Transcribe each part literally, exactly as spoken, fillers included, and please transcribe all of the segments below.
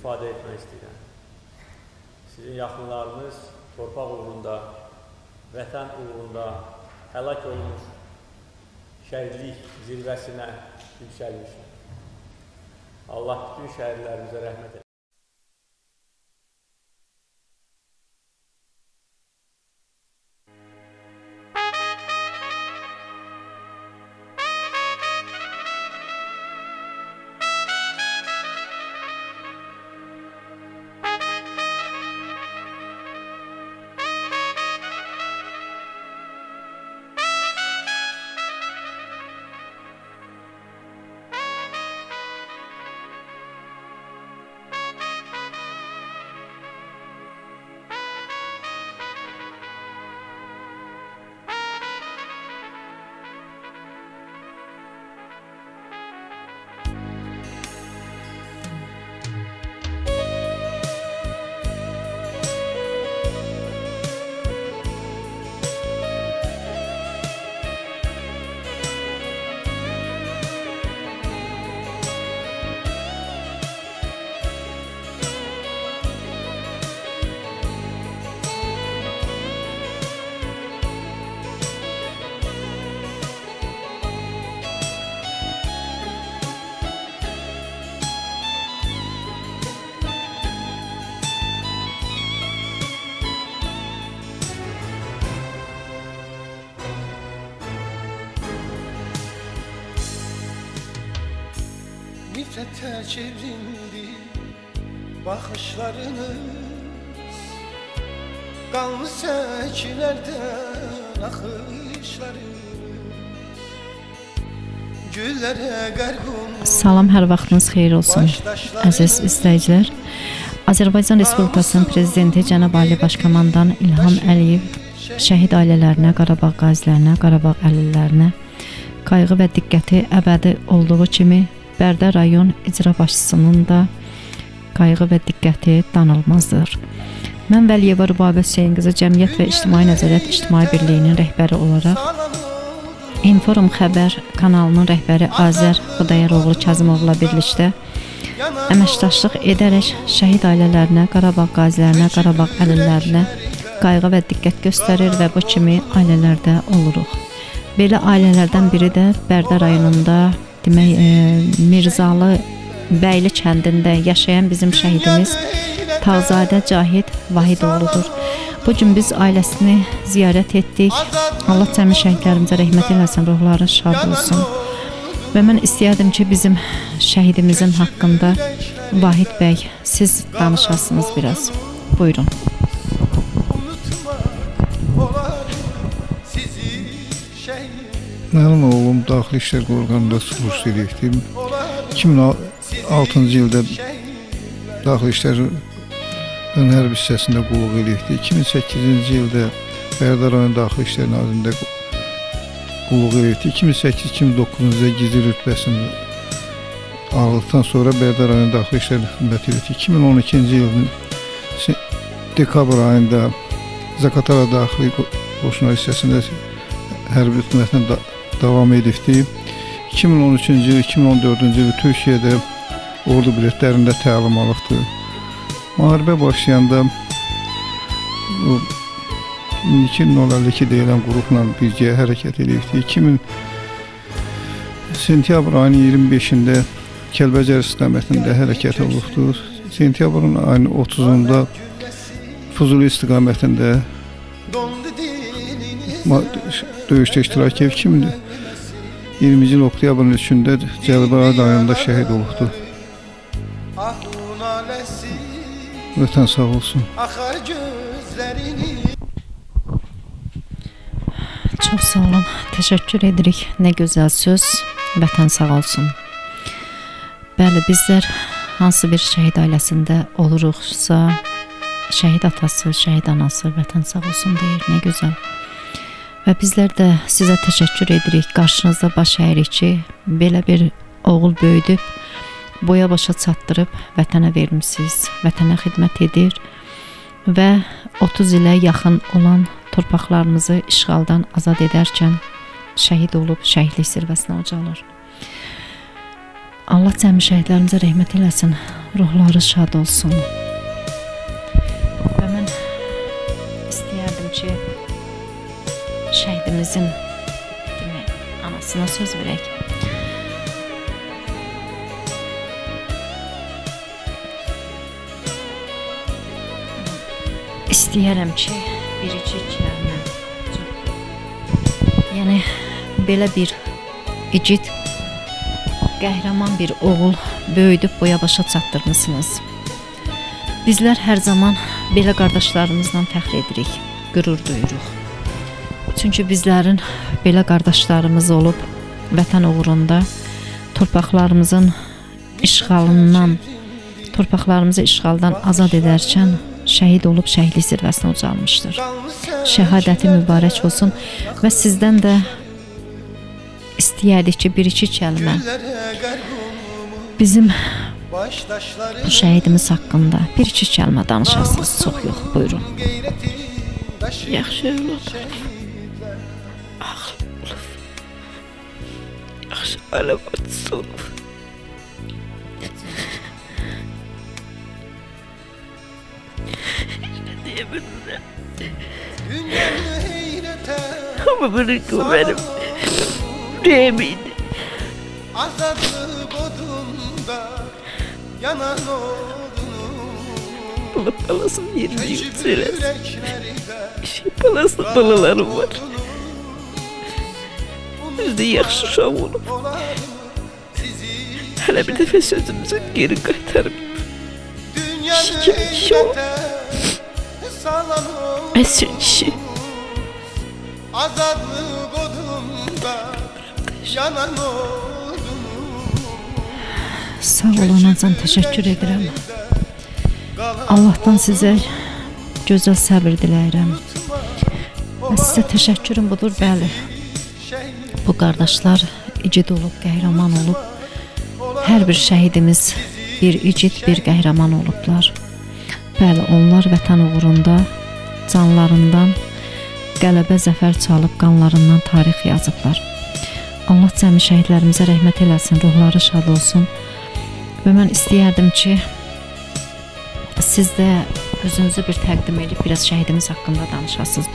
ifadə etmək istəyirəm. Sizin yaxınlarınız torpaq uğrunda, vətən uğrunda həlak olmuş, şəhidlik zirvəsinə yüksəlmişdir. Allah bütün şəhidlərimizə rəhmət edin. Nifrete çevrildi bakışlarınız, kanlı seçilerden akışlarınız, güllere gargun. Salam, hər vaxtınız xeyir olsun əziz izləyicilər. Azərbaycan Respublikasının Prezidenti Cənab Ali Başkomandan İlham Əliyev şəhid ailələrinə, Qarabağ qazilərinə, Qarabağ əlillərinə qayğı və diqqəti əbədi olduğu kimi Bərdə rayon icra başçısının da qayğı və diqqəti danılmazdır. Mən Vəliyeva Rübabə Hüseyin qızı Cəmiyyət və İctimai Nəzarət İctimai Birliyinin rəhbəri olaraq Inform Xəbər kanalının rəhbəri Azər Xudayaroğlu Kazımovla birlikdə əməkdaşlıq edərək şəhid ailələrinə, Qarabağ qazilərinə, Qarabağ əlillərinə qayğı və diqqət göstərir və bu kimi ailələrdə oluruq. Belə ailələrdən biri də Bərdə rayonunda demək, e, Mirzalı Bəyli kəndində yaşayan bizim şəhidimiz Tağzadə Cahid Vahidoğludur. Bugün biz ailəsini ziyarət etdik. Allah cəmi şəhidlərimizə rəhmət eləsin, ruhları şad olsun. Və mən istəyərdim ki, bizim şəhidimizin haqqında Vahid bəy, siz danışasınız biraz. Buyurun. Mənim oğlum Daxili İşlər Orqanında suruş direktiv. iki min altıncı ildə Daxili İşlər hərbi hissəsində qulluq edirdi. iki min səkkizinci ildə Bərdə rayon Daxili İşlər Nazirliyində qulluq edirdi. iki min səkkiz iki min doqquzuncu ildə gizli rütbəsini aldıqdan sonra Bərdə rayon Daxili İşlər xidməti edirdi. iki min on ikinci ilin dekabr ayında Zaqatala Daxili Qoşunlar hissəsində hərbi xidmətində davam edirdi. iki min on üçüncü il, iki min on dördüncü il Türkiyədə ordu biletlərində təlim alıbdır. Müharibə başlayanda iki min əlli iki deyilən qrupla birgə hərəkət edirdi. iki min sentyabr ayının iyirmi beşində Kəlbəcər istiqamətində hərəkət olubdur. Sentyabrın ayının otuzunda Füzuli istiqamətində döyüşdə iştirak edib. iki min iyirminci il oktyabrın üçündə Cəlilabad rayonunda şəhid olubdur. Vətən sağ olsun. Çox sağ olun. Təşəkkür edirik. Nə gözəl söz. Vətən sağ olsun. Bəli, bizlər hansı bir şəhid ailəsində oluruqsa, şəhid atası, şəhid anası vətən sağ olsun deyir. Nə gözəl. Və bizlər də sizə təşəkkür edirik. Qarşınızda baş əyirik ki, belə bir oğul böyüdüb, boya başa çatdırıb vətənə vermişsiniz, vətənə xidmət edir və otuz ilə yaxın olan torpaqlarımızı işğaldan azad edərkən şəhid olub şəhidlik zirvəsinə ucalır. Allah cəmi şəhidlərimizə rəhmət eləsin, ruhları şad olsun. Və mən istəyərdim ki, şəhidimizin demək, anasına söz verək. İstəyərəm ki, bir-iki kəlmə, yəni belə bir igid, qəhrəman bir oğul böyüdüb boya başa çatdırmısınız. Bizlər hər zaman belə qardaşlarımızla fəxr edirik, qürur duyuruq. Çünki bizlərin belə qardaşlarımız olub, vətən uğrunda torpaqlarımızın işğalından, torpaqlarımızı işğaldan azad edərkən şəhid olub şəhidlik zirvəsinə ucalmışdır. Şəhadəti mübarək olsun və sizdən də istəyərdik ki, bir-iki kəlmə bizim bu şəhidimiz haqqında bir-iki kəlmə danışasınız, çox yox, buyurun. Yaxşı olub, ağıl olub, yaxşı alamatçısı olub. Deyə bilmirəm. Ama bunu benim yüreğimiydi. Azadlık odunda yanan odunu Allah balasın yerini yükselir. Şey balasın balalarım var. Biz de yaxşı uşaq olub. Hələ bir dəfə sözümüzü geri qaytarıb. Kimi kişi olub. Əsir kişi. Azadlık odunda yanan odunu. Sağ olun, acan təşəkkür edirəm. Allahdan sizə gözəl səbir diləyirəm. Və sizə təşəkkürüm budur, bəli. Bu qardaşlar igid olub, qəhrəman olub. Hər bir şəhidimiz bir igid, bir qəhrəman olublar. Bəli, onlar vətən uğrunda canlarından qələbə zəfər çalıb, qanlarından tarix yazıblar. Allah cəmi şəhidlərimizə rəhmət eləsin, ruhları şad olsun. Və mən istəyərdim ki, siz də özünüzü bir təqdim edib, biraz şəhidimiz haqqında danışasınız.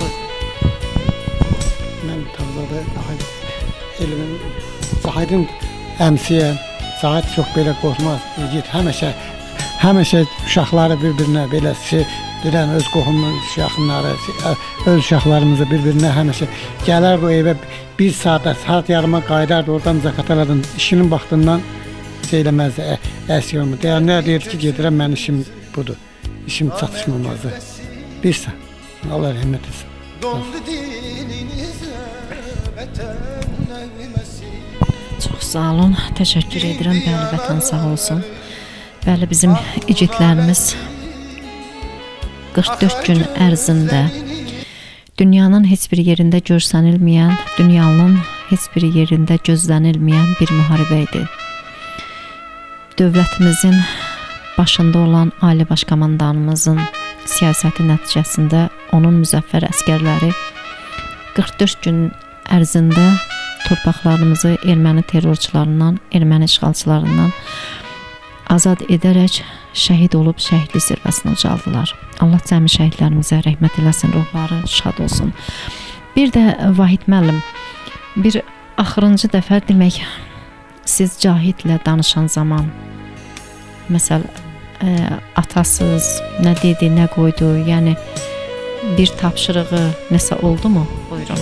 Mən Tavzada elmin, Zahidin əmsiyə, Zahid çox belə qorxmaz, igid, həmişə, həmişə uşaqları bir-birinə belə deyirəm, öz qohumu uşaqları, öz uşaqlarımızı bir-birinə həmişə gələrdi o evə bir saat, saat yarıma qayıdardı, oradan zakatalardan, işinin vaxtından şey eləməzdi, əski olmadı. Deyənlər deyir ki, gedirəm, mən işim budur, işim çatışmamazdı. Bir saat, Allah rəhmət etsin. Dondu dininizə vətən nəğməsi. Çox sağ olun, təşəkkür edirəm, bəli, vətən sağ olsun. Bəli, bizim igidlərimiz qırx dörd gün ərzində dünyanın heç bir yerində görsənilməyən, dünyanın heç bir yerində gözlənilməyən bir müharibə idi. Dövlətimizin başında olan Ali Baş Komandanımızın siyasəti nəticəsində onun müzəffər əskərləri qırx dörd gün ərzində torpaqlarımızı erməni terrorçularından, erməni işğalçılarından azad edərək şəhid olub şəhidlik zirvəsinə ucaldılar. Allah cəmi şəhidlərimizə rəhmət eləsin, ruhları şad olsun. Bir də Vahid müəllim, bir axırıncı dəfə demək, siz Cahidlə danışan zaman, məsəl, ə, atasız, nə dedi, nə qoydu, yəni bir tapşırığı nəsə oldu mu? Buyurun.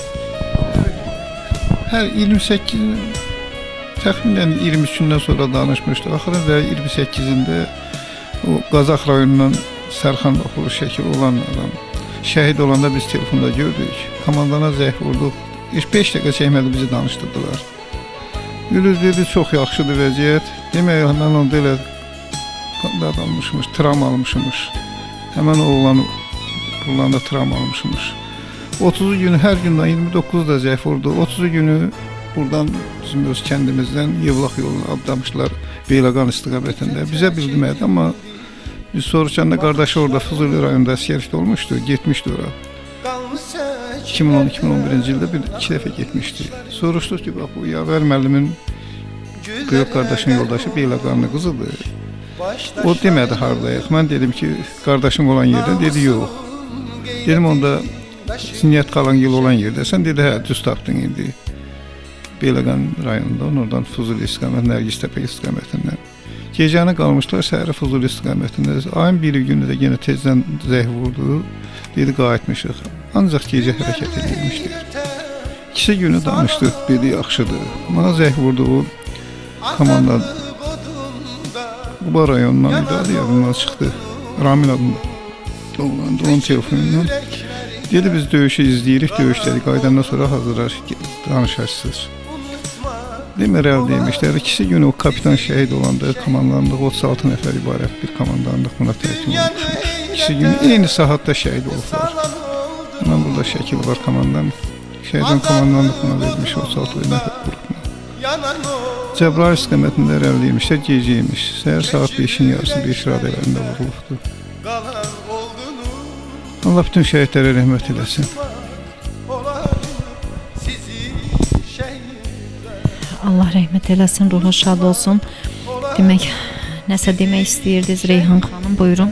Hər iyirmi səkkiz təxminən iyirmi üçündən sonra danışmışdı. Axırıncı iyirmi səkkizində o Qazax rayonundan Sərxan Baxulu şəkil olan adam şəhid olanda biz telefonda gördük. Komandana zəng vurduq. Heç beş dəqiqə çəkmədi, bizi danışdırdılar. Gülüz dedi, çox yaxşıdır vəziyyət. Demək, mən onda elə qandad almışmış, travma almışmış. Həmən oğlan burlanda travma almışmış. otuz günü hər gündən iyirmi doqquzda zəng vurdu. otuz günü buradan bizim öz kəndimizdən Yevlax yolunu adlamışlar Beyləqan istiqamətində. Bizə bildirmədi, amma biz soruşanda qardaşı orada Füzuli rayonunda əsgərlikdə olmuşdu, getmişdi ora. iki min on iki iki min on birinci ildə bir iki dəfə getmişdi. Soruşduq ki, bax bu Yavər müəllimin böyük qardaşın yoldaşı Beyləqanlı qızıdır. O demədi hardayıq. Mən dedim ki, qardaşın olan yerdə, dedi yox. Dedim onda Ziniyyət qalan yıl olan yerdəsən, dedi hə, düz tapdın indi. Beyləqan rayonunda, oradan Fuzuli istiqamət, Nərgis Təpə istiqamətindən. Gecəni qalmışlar, səhəri Fuzuli istiqamətində. Ayın biri günü də yenə tezdən zəh vurdu, dedi qayıtmışıq. Ancaq gecə hərəkət edilmişdir. İkisi günü danışdıq, dedi yaxşıdır. Mənə zəh vurdu o komanda Quba rayonundan idi, adı yadımdan çıxdı. Ramil adında oğlandı, onun telefonundan. Dedi biz döyüşü izləyirik, döyüşləri qaydandan sonra hazırlar, danışarsınız. Demirəl demişlər, ikisi günü o kapitan şəhid olanda komandanlıq otuz altı nəfər ibarət bir komandanlıq buna tərkin olmuşmuş. İkisi günü eyni saatda şəhid olublar. Mən burada şəkil var komandan. Şəhidin komandanlıq buna vermiş otuz altı nəfər qrupuna. Cəbrayıl istiqamətində irəliləymişlər, gecəymiş. Səhər saat beşin yarısı beş radələrində vurulubdur. Allah bütün şəhidlərə rəhmət eləsin. Allah rəhmət eləsin, ruhu şad olsun. Demək, nəsə demək istəyirdiniz Reyhan xanım, buyurun.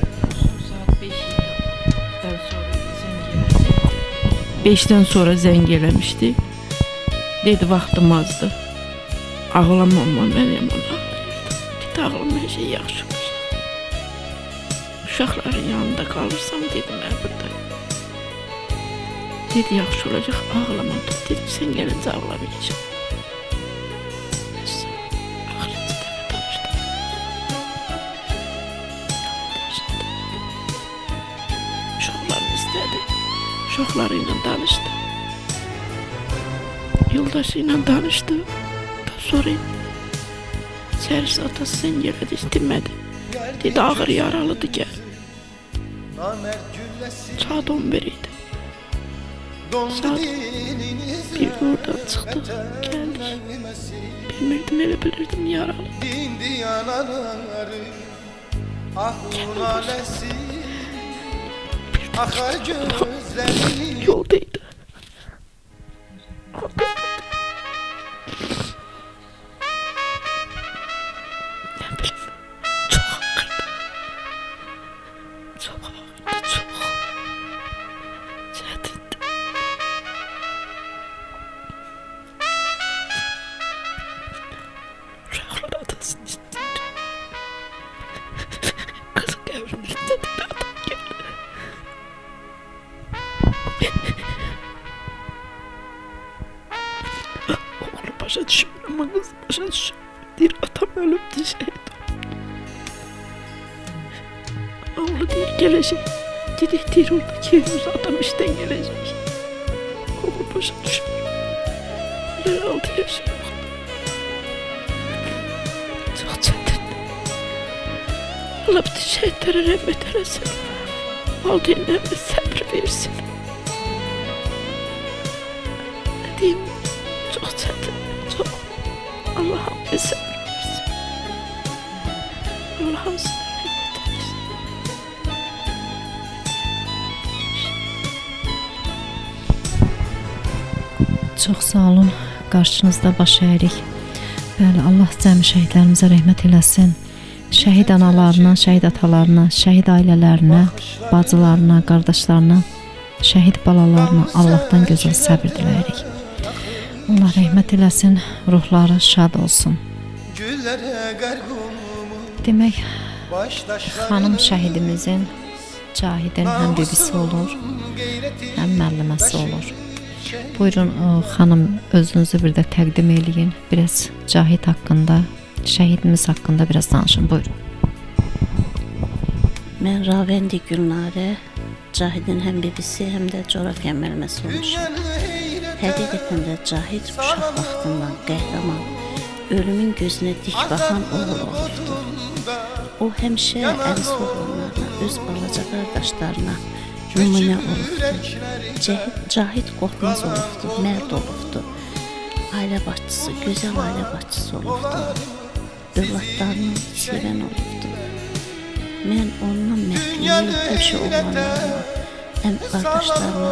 beşdən sonra zəng eləmişdi. Dedi, vaxtım azdı. Ağlamamma, mənəm ona. Dedi, ağlama, hər şey yaxşı olacaq. Uşaqların yanında qalırsam, dedim, mən buradayım. Dedi, yaxşı olacaq, ağlama. Dedim, sən gəlincə ağlamayacaq. Axırıncı dəfə danışdım. Uşaqlarını istədi. Uşaqları ilə danışdı. Yoldaşı ilə danışdı. Sonra içərisi atası sən gələdi, istinmədi. Dedi, ağır yaralıdır, gəl. Saat on bir idi. Saat bir oradan çıxdıq, gəldik. Bilmirdim, elə bilirdim, yaralı. Bir yoldaydı. Başa düşmüyorum ama kız başa düşmüyorum. Deyir, atam ölübdü, şəhid oldu. Oğlu deyir, gələcək. Dedik, deyir, oradaki evimiz adam işdən gələcək. Oğlu başa düşmüyorum. Onlara altı yaşı yoxdur. Çox çətin. Allah bütün şəhidlərə rəhmət eləsin. Valideynlərimə səbr versin. Nə deyim, çox çətin. Allah hamıya səbir versin. Allah hamısına rəhmət eləsin. Çox sağ olun, qarşınızda baş əyirik. Bəli, Allah cəmi şəhidlərimizə rəhmət eləsin. Şəhid analarına, şəhid atalarına, şəhid ailələrinə, bacılarına, qardaşlarına, şəhid balalarına Allahdan gözəl səbir diləyirik. Allah rəhmət eləsin, ruhları şad olsun. Demək, xanım şəhidimizin, Cahidin həm bibisi olur, həm müəlliməsi olur. Buyurun, xanım, özünüzü bir də təqdim eləyin. Biraz Cahid haqqında, şəhidimiz haqqında biraz danışın, buyurun. Mən Ravendi Gülnarə, Cahidin həm bibisi, həm də coğrafiya müəlliməsi olmuşam. Həqiqətən də Cahid uşaq vaxtından qəhrəman, ölümün gözünə dik baxan oğul olubdur. O həmişə əris oğlanlarına, öz balaca qardaşlarına nümunə olubdur. Cahid qorxmaz olubdur, mərd olubdur. Ailə başçısı, gözəl ailə başçısı olubdur. Övladlarını sevən olubdur. Mən ondan mərdliyi həmişə oğlanlarıma, həm qardaşlarıma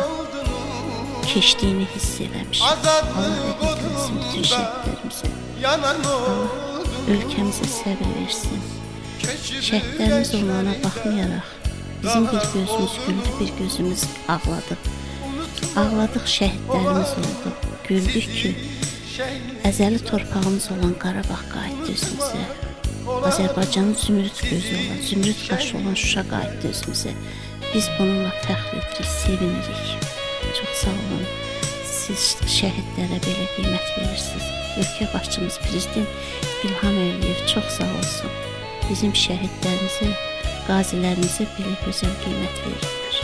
keçdiyini hiss eləmişim. Allah rəhmət eləsin bütün şəhidlərimizə. Allah ölkəmizə səbir versin. Şəhidlərimiz olmağına baxmayaraq, bizim bir gözümüz güldü, bir gözümüz ağladı. Ağladıq, şəhidlərimiz oldu. Güldük ki, əzəli torpağımız olan Qarabağ qayıtdı özümüzə. Azərbaycanın zümrüd gözü olan, zümrüd qaşı olan Şuşa qayıtdı özümüzə. Biz bununla fəxr edirik, sevinirik. Çox sağ olun. Siz şəhidlərə belə qiymət verirsiniz. Ölkə başçımız Prezident İlham Əliyev çox sağ olsun. Bizim şəhidlərimizə, qazilərimizə belə gözəl qiymət verirlər.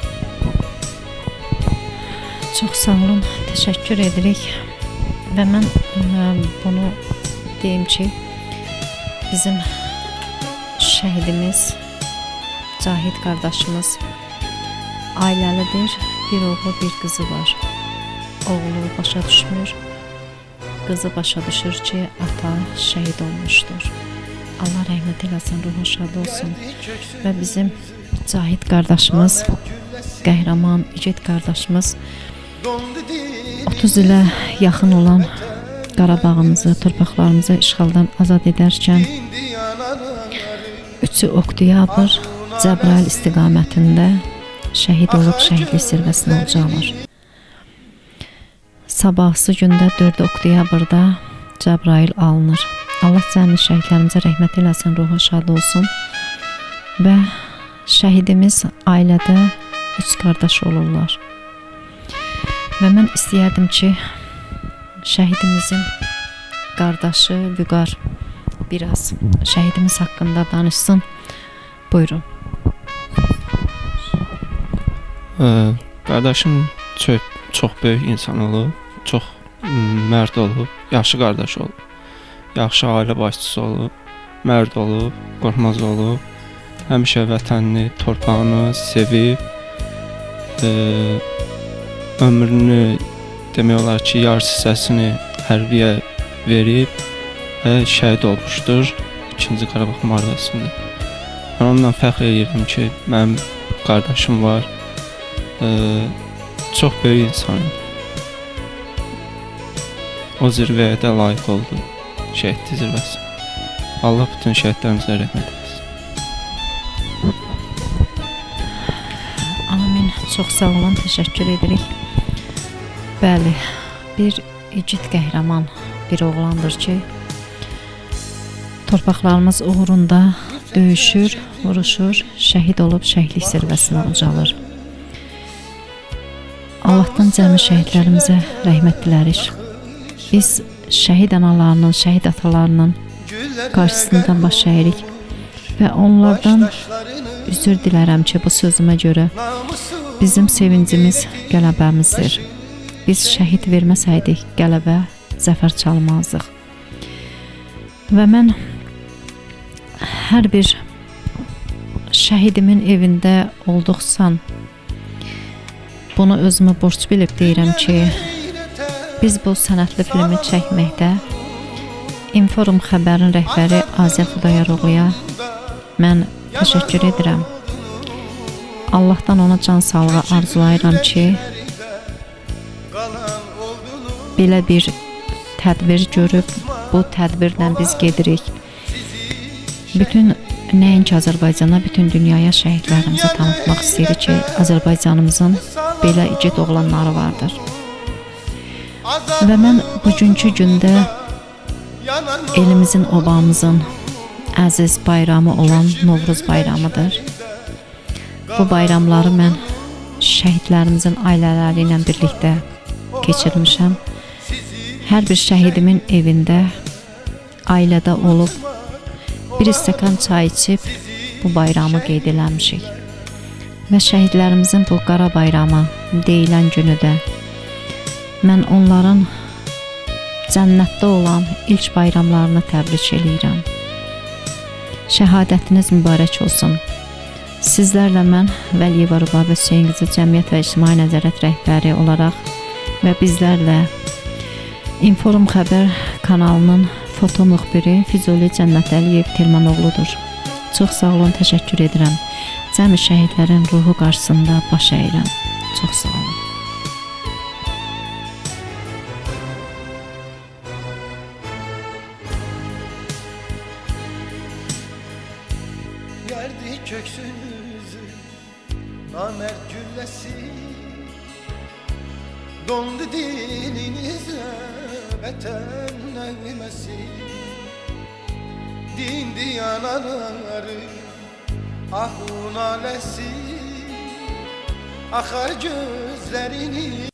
Çox sağ olun, təşəkkür edirik. Və mən ə, bunu deyim ki, bizim şəhidimiz, Cahid qardaşımız ailəlidir. Bir oğlu, bir qızı var. Oğlu başa düşmür, qızı başa düşür ki, ata şəhid olmuşdur. Allah rəhmət eləsin, ruhu şad olsun. Və bizim Cahid qardaşımız, qəhrəman, igid qardaşımız otuz ilə yaxın olan Qarabağımızı, torpaqlarımızı işğaldan azad edərkən üçü oktyabr Cəbrayıl istiqamətində şəhid olub şəhidlik zirvəsinə ucalır. Sabahsı gündə dörd oktyabrda Cəbrayıl alınır. Allah cəmi şəhidlərimizə rəhmət eləsin, ruhu şad olsun. Və şəhidimiz ailədə üç qardaş olurlar. Və mən istəyərdim ki, şəhidimizin qardaşı Vüqar biraz şəhidimiz haqqında danışsın. Buyurun. Ee, qardaşım çox, çox böyük insan olub, çox mərd olub, yaxşı qardaş olub, yaxşı ailə başçısı olub, mərd olub, qorxmaz olub, həmişə vətənini, torpağını sevib, e, ömrünü demək olar ki, yarısı hissəsini hərbiyə verib və şəhid olmuşdur ikinci Qarabağ müharibəsində. Mən ondan fəxr edirəm ki, mənim qardaşım var, e, çox böyük insan idi. O zirvəyə də layiq oldu, şəhidlik zirvəsi. Allah bütün şəhidlərimizə rəhmət etsin. Amin, çox sağ olun, təşəkkür edirik. Bəli, bir igid qəhrəman bir oğlandır ki, torpaqlarımız uğrunda döyüşür, vuruşur, şəhid olub şəhidlik zirvəsinə ucalır. Allahdan cəmi şəhidlərimizə rəhmət dilərik. Biz şəhid analarının, şəhid atalarının qarşısında baş əyirik və onlardan üzr dilərəm ki, bu sözümə görə bizim sevincimiz qələbəmizdir. Biz şəhid verməsəydik, qələbə, zəfər çalmazdıq. Və mən hər bir şəhidimin evində olduqsan, bunu özümə borc bilib deyirəm ki, biz bu sənətli filmi çəkməkdə İnforum xəbərin rəhbəri Azər Xudayaroğluya mən təşəkkür edirəm. Allahdan ona can sağlığı arzulayıram ki, belə bir tədbir görüb, bu tədbirlə biz gedirik. Bütün nəinki Azərbaycana, bütün dünyaya şəhidlərimizi tanıtmaq istəyirik ki, Azərbaycanımızın belə igid oğlanları vardır. Və mən bugünkü gündə elimizin, obamızın əziz bayramı olan Novruz bayramıdır. Bu bayramları mən şəhidlərimizin ailələri ilə birlikdə keçirmişəm. Hər bir şəhidimin evində, ailədə olub, bir stəkan çay içib bu bayramı qeyd eləmişik. Və şəhidlərimizin bu qara bayramı deyilən günü də mən onların cənnətdə olan ilk bayramlarını təbrik eləyirəm. Şəhadətiniz mübarək olsun. Sizlərlə mən Vəliyeva Rübabə Hüseyin qızı Cəmiyyət və İctimai Nəzarət rəhbəri olaraq və bizlərlə İnforum xəbər kanalının foto müxbiri Füzuli Cənnət Əliyev Telmanoğludur. Çox sağ olun, təşəkkür edirəm. Cəmi şəhidlərin ruhu qarşısında baş əyirəm. Çox sağ olun. Gerdi köksünüzü namert güllesi, dondu dininize vətən nəğməsi. Dindi yanaları ahun aləsi, axar gözlərini